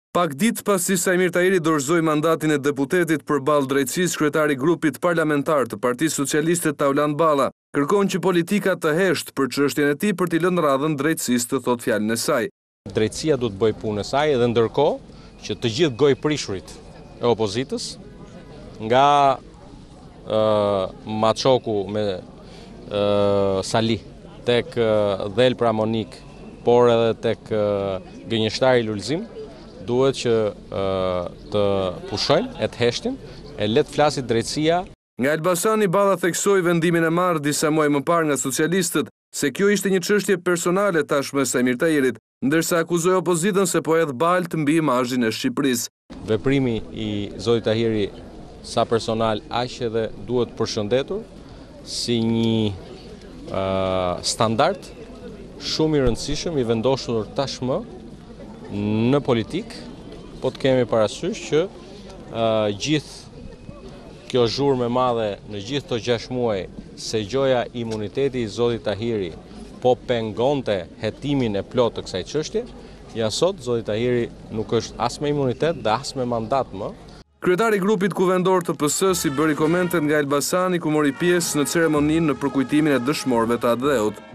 Pak ditë pasi Sajmir Tahiri dorëzoi mandatin e deputetit përballë drejtësisë, kryetari i grupit parlamentar të Partisë Socialiste Tauland Balla kërkon që politika të heshtë për çështjen e tij për t'i lënë radhën drejtësisë të thotë fjalën e saj. Drejtësia duhet bëj punën e saj edhe ndërkohë që të gjithë gojprishurit e opozitës, nga Maçoku me Sali tek Dhel Pramonik, por edhe tek gënjeshtari Lulzim, duhet që të pushojnë e të heshtin, e le të flasit drejtësia. Nga Elbasani, Balla theksoi vendimin e marrë disa muaj më parë nga socialistët se kjo ishte një çështje personale tashmë Sajmir Tahirit, ndërsa akuzoi opozitën se po hedh baltë mbi imazhin e Shqipërisë. Veprimi i zotit Tahiri sa personal aq edhe duhet përshëndetur si një standard shumë i rëndësishëm i vendosur tashmë në politik, po të kemi parasysh që gjithë kjo zhurmë e madhe në gjithë të 6 muaj se gjoja imuniteti i zotit Tahiri po pengonte hetimin e plotë të kësaj çështje, ja sot zoti Tahiri nuk është as me imunitet dhe as me mandat më. Kryetari i grupit kuvendor të PS-s i bëri komente nga Elbasani ku mori pjesë në ceremoninë në përkujtimin e dëshmorëve të atdheut.